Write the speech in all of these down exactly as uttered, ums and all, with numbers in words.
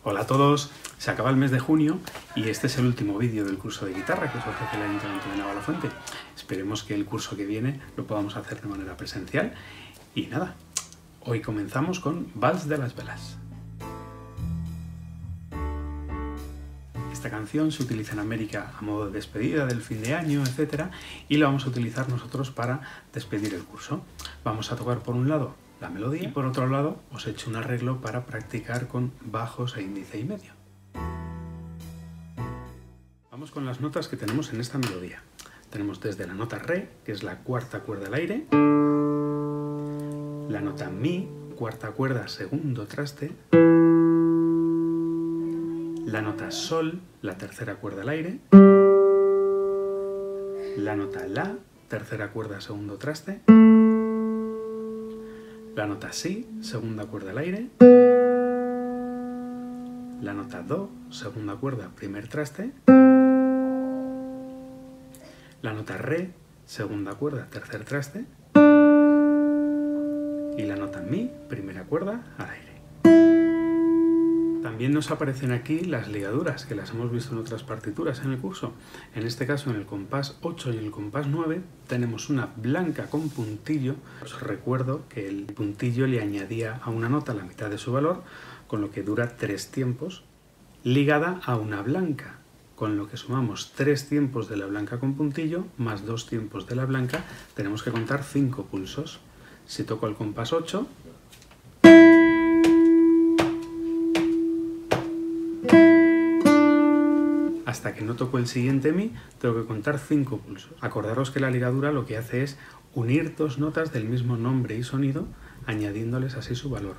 Hola a todos, se acaba el mes de junio y este es el último vídeo del curso de guitarra que os ofrece el Ayuntamiento de Navalafuente. Esperemos que el curso que viene lo podamos hacer de manera presencial. Y nada, hoy comenzamos con Vals de las Velas. Esta canción se utiliza en América a modo de despedida del fin de año, etcétera, y la vamos a utilizar nosotros para despedir el curso. Vamos a tocar por un lado la melodía y por otro lado os he hecho un arreglo para practicar con bajos e índice y medio. Vamos con las notas que tenemos en esta melodía. Tenemos desde la nota re, que es la cuarta cuerda al aire, la nota mi, cuarta cuerda, segundo traste, la nota sol, la tercera cuerda al aire, la nota la, tercera cuerda, segundo traste, la nota si, segunda cuerda al aire, la nota do, segunda cuerda, primer traste, la nota re, segunda cuerda, tercer traste, y la nota mi, primera cuerda, al aire. También nos aparecen aquí las ligaduras, que las hemos visto en otras partituras en el curso. En este caso, en el compás ocho y en el compás nueve, tenemos una blanca con puntillo. Os recuerdo que el puntillo le añadía a una nota la mitad de su valor, con lo que dura tres tiempos, ligada a una blanca, con lo que sumamos tres tiempos de la blanca con puntillo, más dos tiempos de la blanca, tenemos que contar cinco pulsos. Si toco el compás ocho, hasta que no toco el siguiente mi, tengo que contar cinco pulsos. Acordaros que la ligadura lo que hace es unir dos notas del mismo nombre y sonido, añadiéndoles así su valor.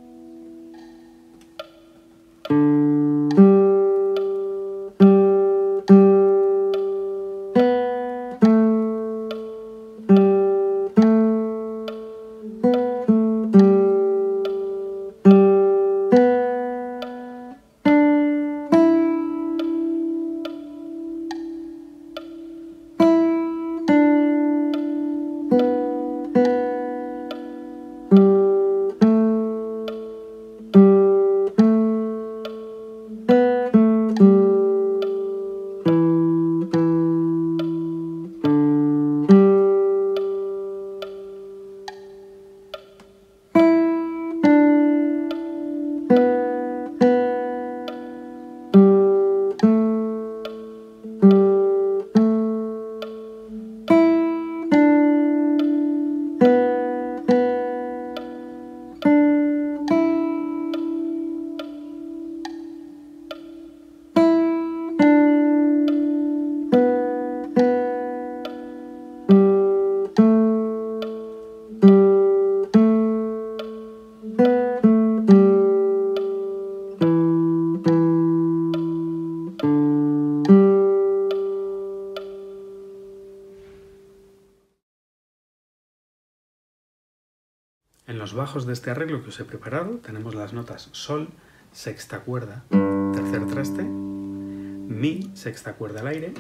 En los bajos de este arreglo que os he preparado tenemos las notas sol, sexta cuerda, tercer traste, mi, sexta cuerda al aire,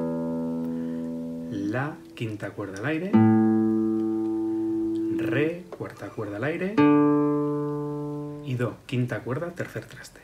la, quinta cuerda al aire, re, cuarta cuerda al aire y do, quinta cuerda, tercer traste.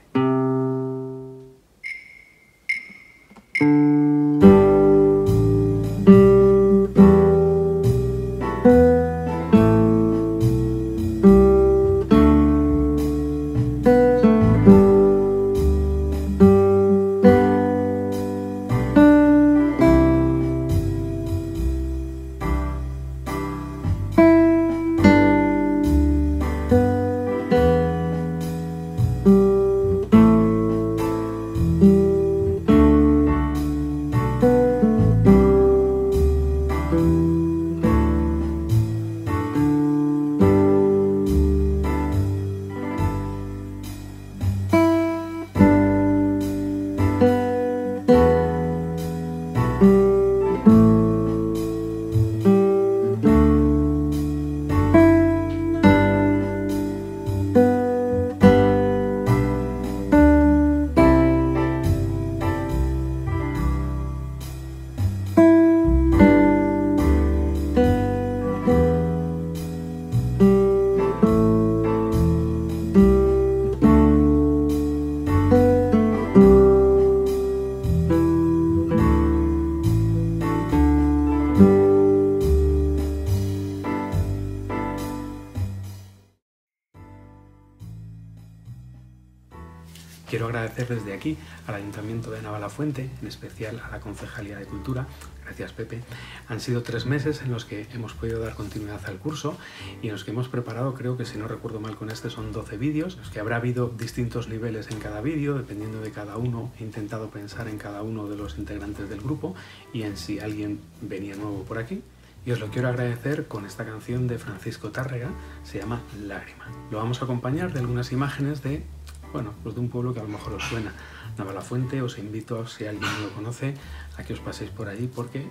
agradecer desde aquí al Ayuntamiento de Navalafuente, en especial a la Concejalía de Cultura. Gracias, Pepe. Han sido tres meses en los que hemos podido dar continuidad al curso y en los que hemos preparado, creo que si no recuerdo mal con este, son doce vídeos, en los que habrá habido distintos niveles en cada vídeo, dependiendo de cada uno. He intentado pensar en cada uno de los integrantes del grupo y en si alguien venía nuevo por aquí. Y os lo quiero agradecer con esta canción de Francisco Tárrega, se llama Lágrima. Lo vamos a acompañar de algunas imágenes de, bueno, pues de un pueblo que a lo mejor os suena, Navalafuente. Os invito, si alguien no lo conoce, a que os paséis por allí porque...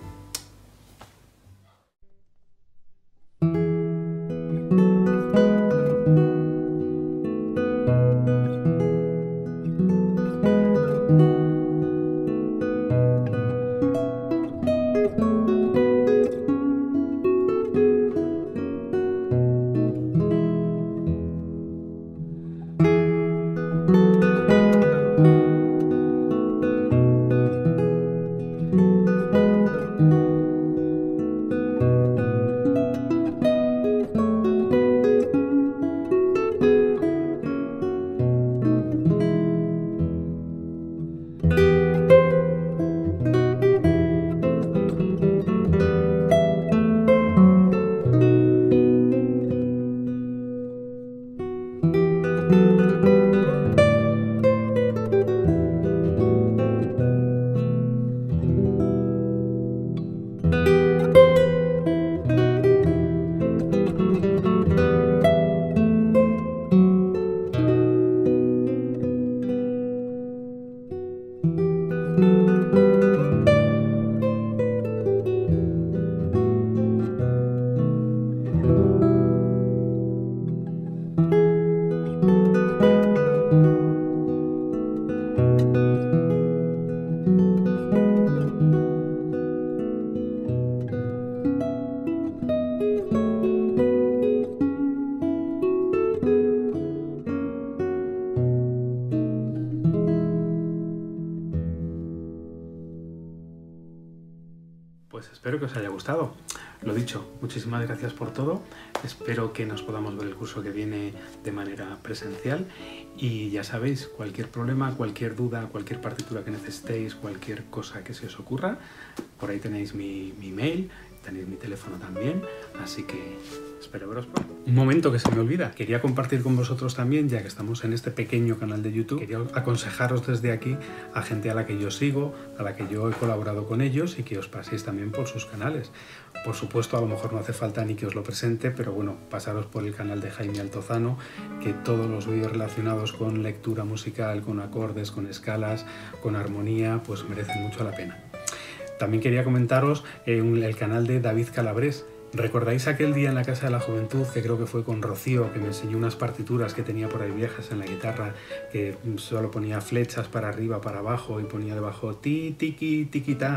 Pues espero que os haya gustado. Lo dicho, muchísimas gracias por todo. Espero que nos podamos ver el curso que viene de manera presencial. Y ya sabéis, cualquier problema, cualquier duda, cualquier partitura que necesitéis, cualquier cosa que se os ocurra, por ahí tenéis mi, mi mail, tenéis mi teléfono también. Así que espero veros pronto. Un momento que se me olvida. Quería compartir con vosotros también, ya que estamos en este pequeño canal de YouTube, quería aconsejaros desde aquí a gente a la que yo sigo, a la que yo he colaborado con ellos y que os paséis también por sus canales. Por supuesto, a lo mejor no hace falta ni que os lo presente, pero bueno, pasaros por el canal de Jaime Altozano, que todos los vídeos relacionados con lectura musical, con acordes, con escalas, con armonía, pues merecen mucho la pena. También quería comentaros eh, el canal de David Calabres. ¿Recordáis aquel día en la Casa de la Juventud, que creo que fue con Rocío, que me enseñó unas partituras que tenía por ahí viejas en la guitarra, que solo ponía flechas para arriba, para abajo y ponía debajo ti, tiki, tiki, ta?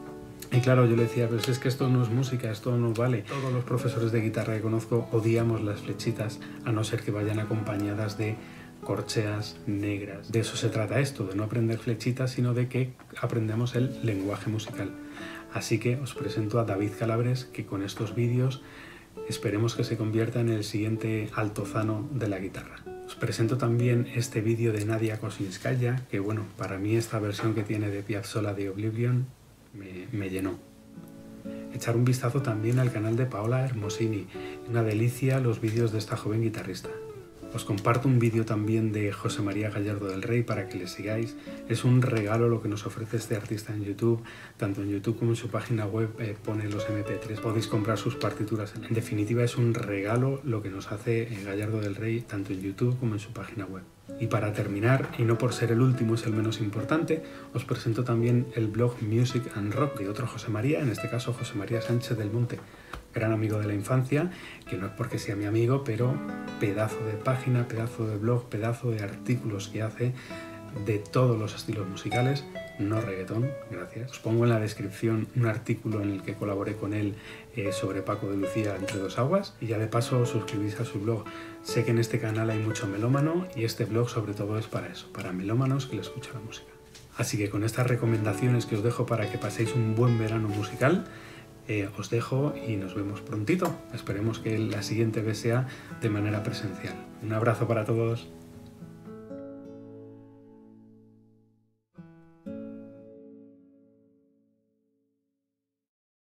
Y claro, yo le decía, pues es que esto no es música, esto no vale. Todos los profesores de guitarra que conozco odiamos las flechitas, a no ser que vayan acompañadas de corcheas negras. De eso se trata esto, de no aprender flechitas, sino de que aprendamos el lenguaje musical. Así que os presento a David Calabres, que con estos vídeos esperemos que se convierta en el siguiente Altozano de la guitarra. Os presento también este vídeo de Nadia Kosinskaya, que bueno, para mí esta versión que tiene de Piazzolla de Oblivion me, me llenó. Echar un vistazo también al canal de Paola Hermosini, una delicia los vídeos de esta joven guitarrista. Os comparto un vídeo también de José María Gallardo del Rey para que le sigáis. Es un regalo lo que nos ofrece este artista en YouTube. Tanto en YouTube como en su página web eh, pone los eme pe tres. Podéis comprar sus partituras. En definitiva, es un regalo lo que nos hace eh, Gallardo del Rey, tanto en YouTube como en su página web. Y para terminar, y no por ser el último, es el menos importante, os presento también el blog Music and Rock de otro José María, en este caso José María Sánchez del Monte. Gran amigo de la infancia, que no es porque sea mi amigo, pero pedazo de página, pedazo de blog, pedazo de artículos que hace de todos los estilos musicales, no reggaetón, gracias. Os pongo en la descripción un artículo en el que colaboré con él eh, sobre Paco de Lucía, Entre dos aguas, y ya de paso suscribís a su blog. Sé que en este canal hay mucho melómano y este blog sobre todo es para eso, para melómanos que le escuchan la música. Así que con estas recomendaciones que os dejo para que paséis un buen verano musical, Eh, os dejo y nos vemos prontito. Esperemos que la siguiente vez sea de manera presencial. Un abrazo para todos.